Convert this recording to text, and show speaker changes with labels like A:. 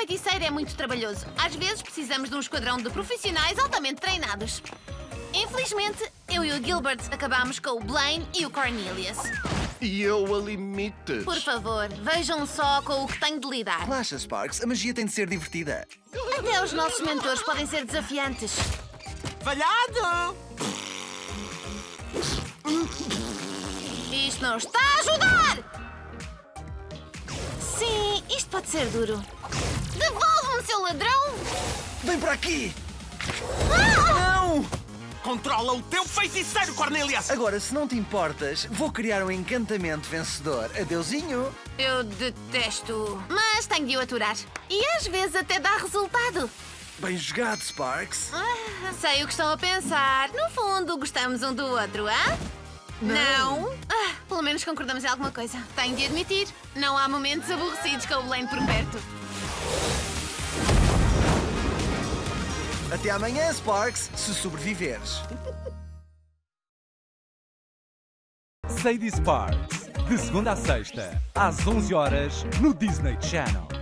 A: feiticeiro é muito trabalhoso. Às vezes precisamos de um esquadrão de profissionais altamente treinados. Infelizmente, eu e o Gilbert acabámos com o Blaine e o Cornelius.
B: E eu a limites.
A: Por favor, vejam só com o que tenho de lidar.
C: Relaxa, Sparks. A magia tem de ser divertida.
A: Até os nossos mentores podem ser desafiantes.
D: Falhado!
A: Isto não está a ajudar! Sim, isto pode ser duro. Devolve-me, seu ladrão!
C: Vem para aqui!
D: Não! Controla o teu feiticeiro, Cornelius!
C: Agora, se não te importas, vou criar um encantamento vencedor. Adeusinho!
A: Eu detesto, mas tenho de o aturar. E às vezes até dá resultado.
C: Bem jogado, Sparks.
A: Sei o que estão a pensar. No fundo, gostamos um do outro, hã? Não? Pelo menos concordamos em alguma coisa. Tenho de admitir, não há momentos aborrecidos com o Blaine por perto.
C: Até amanhã, Sparks, se sobreviveres.
E: Sadie Sparks, de segunda a sexta, às 11 horas, no Disney Channel.